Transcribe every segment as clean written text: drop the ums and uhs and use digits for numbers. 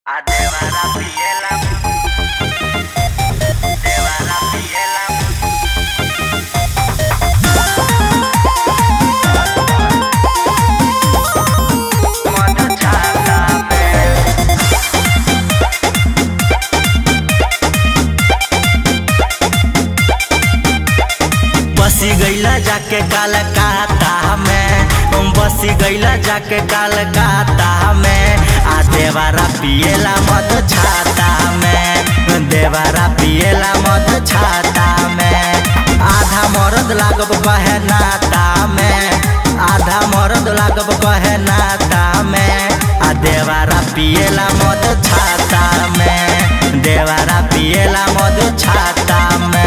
देवारा पिएला मद छाता में बसी गईला जाके कलकत्ता में, बसी गईला जाके कलकत्ता में। आ देवारा पिएला मद छाता में, देवारा पिएला मद छाता में। आधा मरद लागब कहे नाता में, आधा मरद लागब कहे नाता में। आ देवारा पिएला मद छाता में, देवारा पिएला मद छाता में।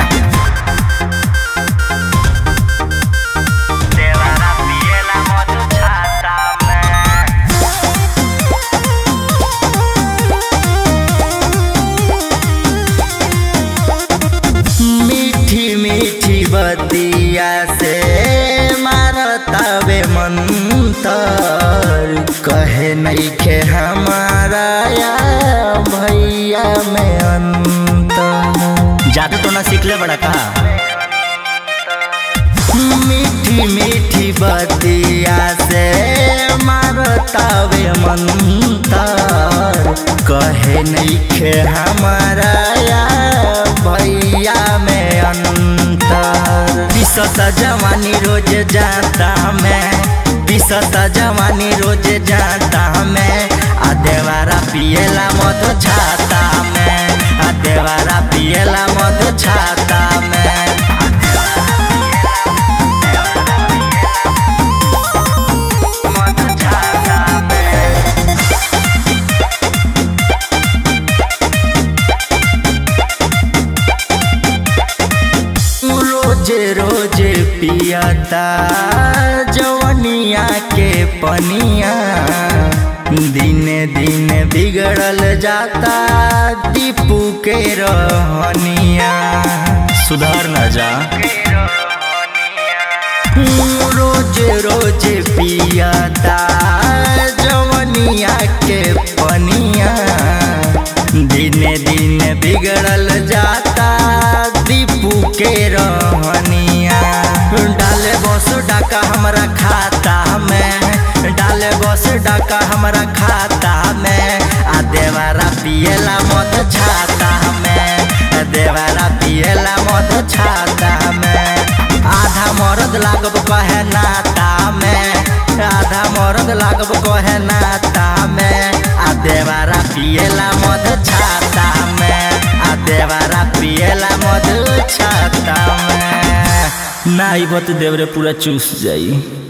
मीठी बतिया से मारतावे मंतर, कहे नहीं खे हमारा या भैया में अंतर। जादू तो ना सीख ले बड़ा का। मीठी बतिया से मारतावे मंतर, कहे नहीं खे हमारा या भैया में अंतर। पिसता जवानी रोज जाता में, पिसता जवानी रोज जाता में। आ देवारा पिएला मद छाता में, आ देवारा पिएला मद छाता में। रोजे रोजे पियाता जवनिया के पनिया, दिने दिने बिगड़ल जाता दीपू के रहनिया। सुधार न जा। रोजे रोजे पियाता जवनिया के पनिया, दिने दिने बिगड़ल जाता दीपू के रहनिया। डाले बस डाका हमरा खाता में, डाले बस डाका हमरा खाता में। आ देवारा पिएला मद छाता में, देवारा पिएला मद छाता में। आधा मरद लागब कहे नाता में, आधा मरद लागब कहे नाता में। आ देवारा पिएला मद छाता में, आ देवारा पिएला मद छाता में। ना आइब तो देवरे पूरा चूस जाई।